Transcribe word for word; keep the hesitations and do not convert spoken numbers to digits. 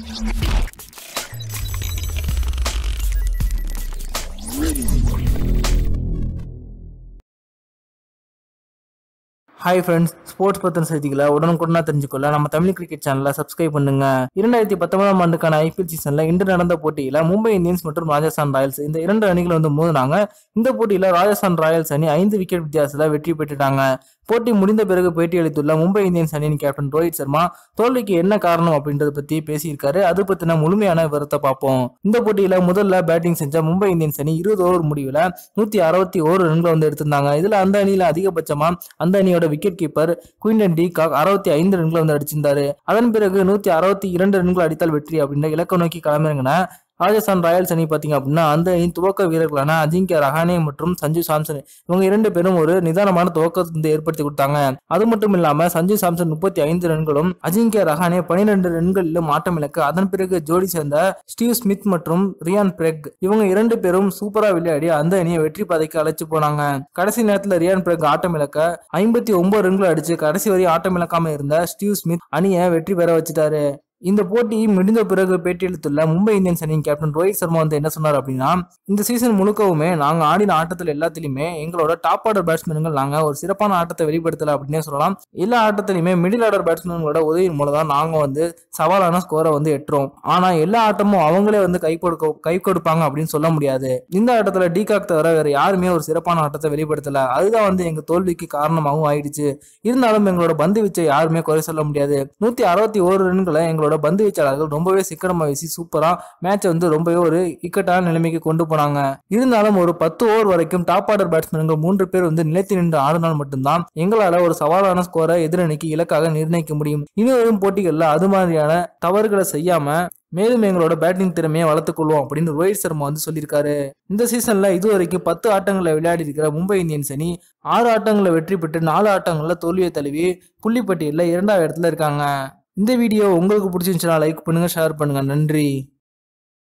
Hi friends, sports பத்தின செய்திகளை உடனுக்குடனா தெரிஞ்சுக்கொள்ள நம்ம தமிழ் கிரிக்கெட் சேனலை சப்ஸ்கிரைப் பண்ணுங்க. இரண்டாயிரத்தி பத்தொன்பதாம் ஆண்டுக்கான ஐபிஎல் சீசன்ல இன்று நடந்த போட்டியில மும்பை இந்தியன்ஸ் மற்றும் ராஜஸ்தான் ராயல்ஸ் இந்த இரண்டு அணிகள் வந்து மோதினாங்க. இந்த போட்டியில ராஜஸ்தான் ராயல்ஸ் அணி ஐந்து விக்கெட் வித்தியாசத்துல வெற்றி பெற்றுட்டாங்க. போட்டி முடிந்த பிறகு பேட்டி அளித்துள்ள மும்பை இந்தியன்ஸ் அணியின் கேப்டன் ரோஹித் சர்மா தோல்விக்கு என்ன காரணம் அப்படின்றத பத்தி பேசியிருக்காரு. அது பத்தின முழுமையான விவரத்தை பார்ப்போம். இந்த போட்டியில முதல்ல பேட்டிங் செஞ்ச மும்பை இந்தியன்ஸ் அணி இருபது ஓவர் முடிவுல நூத்தி அறுபத்தி ஓரு ரன்களை வந்து எடுத்திருந்தாங்க. இதுல அந்த அணியில அதிகபட்சமா அந்த அணியோட wicket keeper Quinton de Kock அறுபத்தி ஐந்து ரன்களை வந்து அடிச்சிருந்தாரு. அதன் பிறகு நூத்தி அறுபத்தி இரண்டு ரன்கள் அடித்தால் வெற்றி அப்படின்ற இலக்க நோக்கி களமிறங்கின ராஜஸ்தான் ராயல்ஸ் அணி பாத்தீங்க அப்படின்னா அந்த அணியின் துவக்க வீரர்களான அஜிங்கியா ரஹானே மற்றும் சஞ்சு சாம்சன் இவங்க இரண்டு பேரும் ஒரு நிதானமான துவக்கத்தை ஏற்படுத்தி கொடுத்தாங்க. அது மட்டும் இல்லாம சஞ்சு சாம்சன் முப்பத்தி ஐந்து ரன்களும் அஜிங்கியா ரஹானே பனிரெண்டு ரன்களிலும் ஆட்டம் இழக்க அதன் பிறகு ஜோடி சேர்ந்த ஸ்டீவ் ஸ்மித் மற்றும் ரியான் பிரெக் இவங்க இரண்டு பேரும் சூப்பரா விளையாடி அந்த அணியை வெற்றி பாதைக்கு அழைச்சு போனாங்க. கடைசி நேரத்துல ரியான் பிரெக் ஆட்டம் இழக்க ஐம்பத்தி ஒன்பது ரன்கள் அடிச்சு கடைசி வரை ஆட்டம் இழக்காம இருந்த ஸ்டீவ் ஸ்மித் அணியை வெற்றி பெற வச்சுட்டாரு. இந்த போட்டி முடிந்த பிறகு பேட்டியளித்துள்ள மும்பை இந்தியன்ஸ் அணியின் கேப்டன் ரோஹித் சர்மா வந்து என்ன சொன்னார் அப்படின்னா, இந்த சீசன் முழுக்கவுமே நாங்க ஆடின ஆட்டத்தில் எல்லாத்திலுமே எங்களோட டாப் ஆர்டர் பேட்ஸ்மேன்கள் நாங்க ஒரு சிறப்பான ஆட்டத்தை வெளிப்படுத்தல அப்படின்னே சொல்லலாம். எல்லா ஆட்டத்திலுமே மிடில் ஆர்டர் பேட்ஸ்மேன்களோட உதவியின் மூலம் தான் நாங்க வந்து சவாலான ஸ்கோரை வந்து எட்டுறோம். ஆனா எல்லா ஆட்டமும் அவங்களே வந்து கை கொடுக்க கை கொடுப்பாங்க அப்படின்னு சொல்ல முடியாது. இந்த ஆட்டத்துல டிகாக் தவிர வேற யாருமே ஒரு சிறப்பான ஆட்டத்தை வெளிப்படுத்தல. அதுதான் வந்து எங்க தோல்விக்கு காரணமாகவும் ஆயிடுச்சு. இருந்தாலும் எங்களோட பந்து வீச்சை யாருமே குறை சொல்ல முடியாது. நூத்தி அறுபத்தி ஓரு ரன்களை எங்களோட பந்து வீச்சாளர்கள் ரொம்பவே சிக்கனமா வீசி சூப்பரா மேட்சை வந்து ரொம்பவே ஒரு இக்கட்டான நிலைமைக்கு கொண்டு போனாங்க. இருந்தாலும் ஒரு பத்து ஓவர் வரைக்கும் டாப் ஆர்டர் பேட்ஸ்மேன்கள் மூன்று பேர் வந்து நிலைத்து நின்று ஆடினால் மட்டும்தான் எங்களால ஒரு சவாலான ஸ்கோரை எதிரணிக்கு இலக்காக நிர்ணயிக்க முடியும். இனி வரும் போட்டிகள்ல அது மாதிரியான தவறுகளை செய்யாம மேலும் எங்களோட பேட்டிங் திறமையை வளர்த்துக் கொள்வோம் அப்படின்னு ரோஹித் சர்மா வந்து சொல்லியிருக்காரு. இந்த சீசன்ல இதுவரைக்கும் பத்து ஆட்டங்களை விளையாடி இருக்கிற மும்பை இந்தியன்ஸ் அணி ஆறு ஆட்டங்களை வெற்றி பெற்று நாலு ஆட்டங்கள்ல தோல்வியை தழுவி புள்ளிப்பட்டியலில் இரண்டாவது இடத்துல இருக்காங்க. இந்த வீடியோ உங்களுக்கு பிடிச்சிருந்துச்சுன்னா லைக் பண்ணுங்க, ஷேர் பண்ணுங்க. நன்றி.